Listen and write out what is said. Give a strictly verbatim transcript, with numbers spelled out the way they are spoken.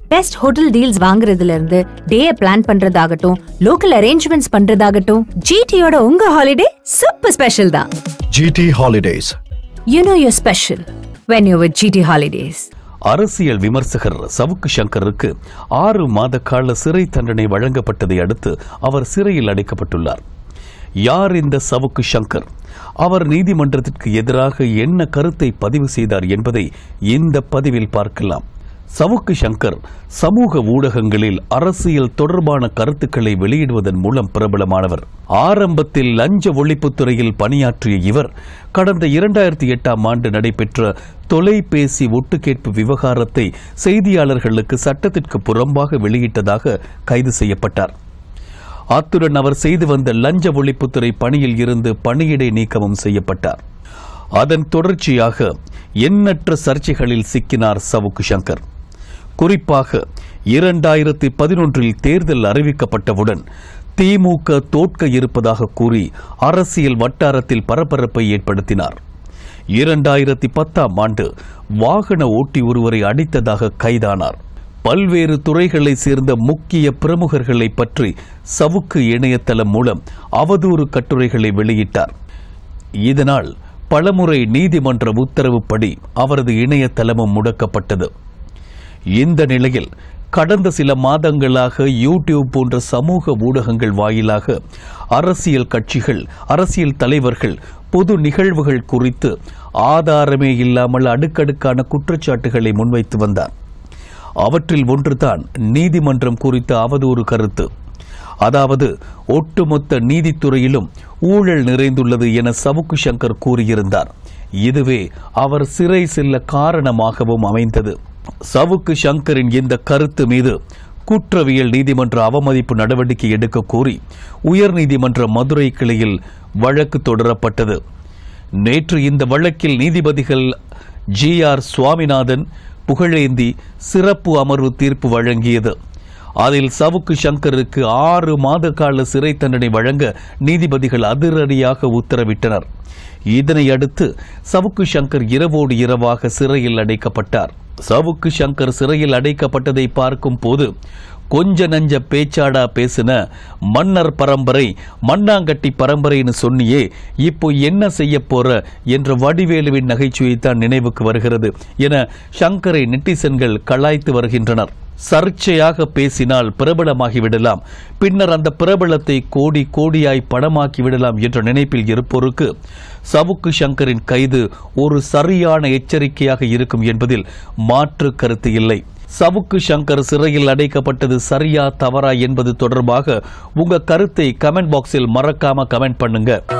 Best hotel deals வாங்குறதுல இருந்து day plan பண்றதாகட்டும், லோக்கல் அரேஞ்ச்மெண்ட்ஸ் பண்றதாகட்டும், ஜிடியோட உங்க ஹாலிடே சூப்பர் ஸ்பெஷல் தான். GT holidays. You know you're special when you're with GT holidays. அரசியல் விமர்சகர் சவுக்கு சங்கருக்கு ஆறு மாத கால சிறை தண்டனை வழங்கப்பட்டதை அடுத்து அவர் சிறையில் அடைக்கப்பட்டுள்ளார். யார் இந்த சவுக்கு சங்கர்? அவர் நீதிமன்றத்திற்கு எதிராக என்ன கருத்தை பதிவு செய்தார் என்பதை இந்த பதிவில் பார்க்கலாம். சவுக்கு சங்கர் சமூக ஊடகங்களில் அரசியல் தொடர்பான கருத்துக்களை வெளியிடுவதன் மூலம் பிரபலமானவர். ஆரம்பத்தில் லஞ்ச ஒழிப்புத்துறையில் பணியாற்றிய இவர் கடந்த இரண்டாயிரத்தி எட்டாம் ஆண்டு நடைபெற்ற தொலைபேசி ஒட்டுக்கேட்பு விவகாரத்தை செய்தியாளர்களுக்கு சட்டத்திற்கு புறம்பாக வெளியிட்டதாக கைது செய்யப்பட்டார். அத்துடன் அவர் செய்து வந்த லஞ்ச ஒழிப்புத்துறை பணியில் இருந்து பணியிடை நீக்கமும் செய்யப்பட்டார். அதன் தொடர்ச்சியாக எண்ணற்ற சர்ச்சைகளில் சிக்கினார் சவுக்கு சங்கர். குறிப்பாக இரண்டாயிரத்தி பதினொன்றில் தேர்தல் அறிவிக்கப்பட்டவுடன் திமுக தோற்க இருப்பதாக கூறி அரசியல் வட்டாரத்தில் பரபரப்பை ஏற்படுத்தினார். இரண்டாயிரத்தி பத்தாம் ஆண்டு வாகன ஓட்டி ஒருவரை அடித்ததாக கைதானார். பல்வேறு துறைகளை சேர்ந்த முக்கிய பிரமுகர்களை பற்றி சவுக்கு இணையதளம் மூலம் அவதூறு கட்டுரைகளை வெளியிட்டார். இதனால் பலமுறை நீதிமன்ற உத்தரவுப்படி அவரது இணையதளமும் முடக்கப்பட்டது. இந்த நிலையில் கடந்த சில மாதங்களாக யூடியூப் போன்ற சமூக ஊடகங்கள் வாயிலாக அரசியல் கட்சிகள், அரசியல் தலைவர்கள் பொது நிகழ்வுகள் குறித்து ஆதாரமே இல்லாமல் அடுக்கடுக்கான குற்றச்சாட்டுகளை முன்வைத்து வந்தார். அவற்றில் ஒன்றுதான் நீதிமன்றம் குறித்த அவதூறு கருத்து. அதாவது ஒட்டுமொத்த நீதித்துறையிலும் ஊழல் நிறைந்துள்ளது என சவுக்கு சங்கர் கூறியிருந்தார். இதுவே அவர் சிறை செல்ல காரணமாகவும் அமைந்தது. சவுக்கு சங்கரின் இந்த கருத்து மீது குற்றவியல் நீதிமன்ற அவமதிப்பு நடவடிக்கை எடுக்க கோரி உயர்நீதிமன்ற மதுரை கிளையில் வழக்கு தொடரப்பட்டது. நேற்று இந்த வழக்கில் நீதிபதிகள் ஜி ஆர் சுவாமிநாதன், புகழேந்தி சிறப்பு அமர்வு தீர்ப்பு வழங்கியது. அதில் சவுக்கு சங்கருக்கு ஆறு மாத கால சிறை தண்டனை வழங்க நீதிபதிகள் அதிரடியாக உத்தரவிட்டனர். இதனை அடுத்து சவுக்கு சங்கர் இரவோடு இரவாக சிறையில் அடைக்கப்பட்டார். சவுக்கு சங்கர் சிறையில் அடைக்கப்பட்டதை பார்க்கும் போது கொஞ்ச நஞ்ச பேச்சாடா பேசின, மன்னர் பரம்பரை மண்ணாங்கட்டி பரம்பரைன்னு சொன்னியே, இப்போ என்ன செய்ய போற என்ற வடிவேலுவின் நகைச்சுவைத்தான் நினைவுக்கு வருகிறது என சங்கரை நெட்டிசன்கள் கலாய்த்து வருகின்றனர். சர்ச்சையாக பேசினால் பிரபலமாகிவிடலாம், பின்னர் அந்த பிரபலத்தை கோடி கோடியாய் பணமாக்கி விடலாம் என்ற நினைப்பில் இருப்போருக்கு சவுக்கு சங்கரின் கைது ஒரு சரியான எச்சரிக்கையாக இருக்கும் என்பதில் மாற்று கருத்து இல்லை. சவுக்கு சங்கர் சிறையில் அடைக்கப்பட்டது சரியா தவறா என்பது தொடர்பாக உங்க கருத்தை கமெண்ட் பாக்ஸில் மறக்காம கமெண்ட் பண்ணுங்க.